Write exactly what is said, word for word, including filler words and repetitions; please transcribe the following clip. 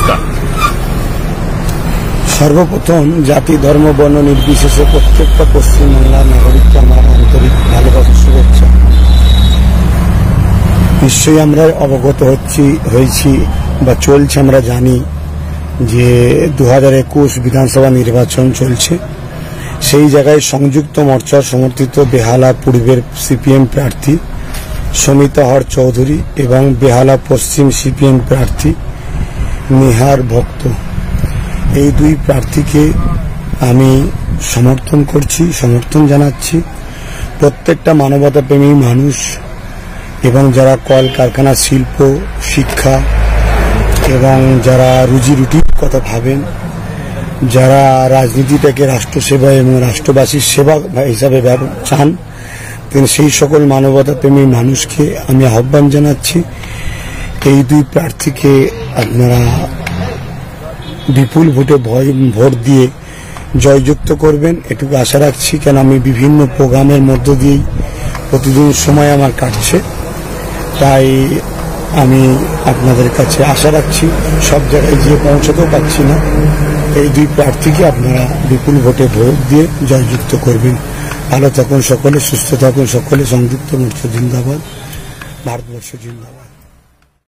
সরকার? সর্বপ্রথম জাতি ধর্ম বর্ণ নির্বিশেষে প্রত্যেকটা পশ্চিমবাংলার নাগরিককে আমার আন্তরিক ভালোবাসা শুভেচ্ছা। নিশ্চয়ই আমরা অবগত হচ্ছি হয়েছি বা চলছে, আমরা জানি যে দু হাজার একুশ বিধানসভা নির্বাচন চলছে। সেই জায়গায় সংযুক্ত মোর্চার সমর্থিত বেহালা পূর্বের সিপিএম প্রার্থী সমিতা হর চৌধুরী এবং বেহালা পশ্চিম সিপিএম প্রার্থী নিহার ভক্ত, এই দুই প্রার্থীকে আমি সমর্থন করছি, সমর্থন জানাচ্ছি। প্রত্যেকটা মানবতাপ্রেমী মানুষ এবং যারা কল কারখানা, শিল্প, শিক্ষা এবং যারা রুজি রুটির কথা ভাবেন, যারা রাজনীতিটাকে রাষ্ট্রসেবা এবং রাষ্ট্রবাসীর সেবা হিসাবে চান, সেই সকল মানবতাপ্রেমী মানুষকে আমি আহ্বান জানাচ্ছি এই দুই প্রার্থীকে আপনারা বিপুল ভোটে ভোট দিয়ে জয়যুক্ত করবেন, এটুকু আশা রাখছি। কেন আমি বিভিন্ন প্রোগ্রামের মধ্য দিয়েই প্রতিদিন সময় আমার কাটছে, তাই আমি আপনাদের কাছে আশা রাখছি। সব জায়গায় গিয়ে পৌঁছতেও পারছি না, এই দুই প্রার্থীকে আপনারা বিপুল ভোটে ভোট দিয়ে জয়যুক্ত করবেন। ভালো থাকুন সকলে, সুস্থ থাকুন সকলে। সংযুক্ত মোর্চা জিন্দাবাদ, ভারতবর্ষ জিন্দাবাদ।